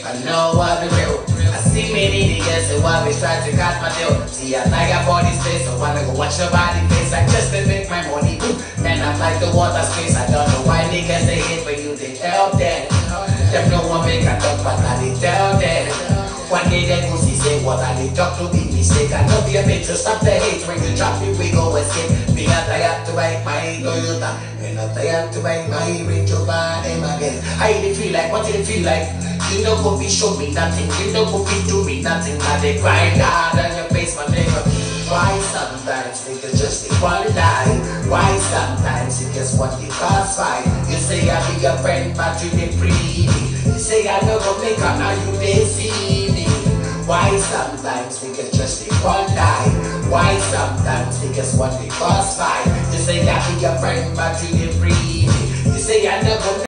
I know what we will. I see many niggas who always try to cut my deal. See, I like a body space, so wanna go watch your body face. I just to make my money, and I'm like the water space. I don't know why niggas they hate for you, they tell them. Them no one make a talk, but I they tell them. One day they go see say what I they talk to be mistake. I know be a bitch to stop the hate. When you drop it, we go escape. Be a tired to buy my Toyota, and I'm tired to buy my Range Rover them again. How you feel like? What you feel like? You know go be show me nothing. You know go be do me nothing. Now they grind hard on your face, my nigga. Why sometimes niggas just want to die? Why sometimes you just want to cause fight? You say I be your friend, but you didn't breathe me. You say I never make up, now you didn't see me. Why sometimes niggas just want to die? Why sometimes niggas want to cause fight? You say I be your friend, but you didn't breathe me. You say I never